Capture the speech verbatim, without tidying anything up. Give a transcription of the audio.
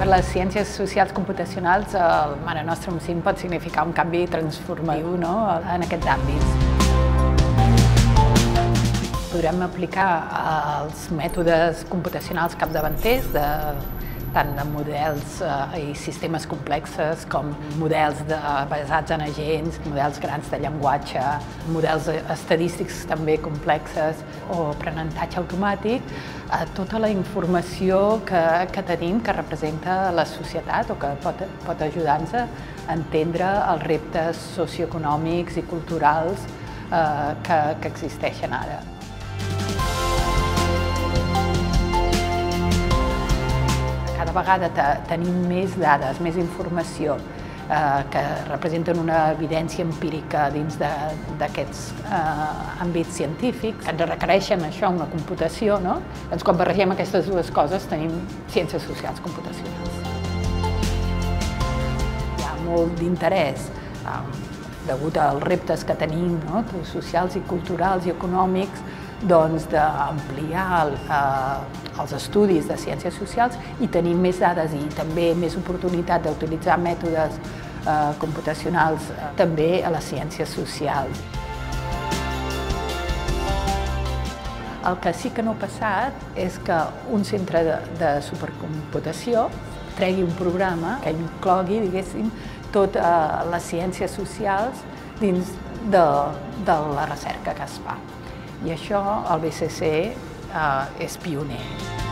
les ciències socials computacionals, el Mare Nostrum cinc pot significar un canvi transformatiu, no?, en aquests àmbits. Podrem aplicar els mètodes computacionals capdavanters, de, tant de models eh, i sistemes complexes com models de, basats en agents, models grans de llenguatge, models estadístics també complexes o aprenentatge automàtic, a tota la informació que, que tenim que representa la societat o que pot, pot ajudar-nos a entendre els reptes socioeconòmics i culturals eh, que, que existeixen ara. Cada vegada tenim més dades, més informació eh, que representen una evidència empírica dins d'aquests eh, àmbits científics, que ens requereixen això, una computació, no? Doncs quan barregem aquestes dues coses tenim ciències socials computacionals. Hi ha molt d'interès, eh, degut als reptes que tenim, no?, socials i culturals i econòmics, doncs d'ampliar eh, els estudis de ciències socials i tenir més dades i també més oportunitat d'utilitzar mètodes eh, computacionals eh, també a les ciències socials. El que sí que no ha passat és que un centre de, de supercomputació tregui un programa que inclogui, diguéssim, totes les ciències socials dins de, de la recerca que es fa. I això el B C C eh, és pioner.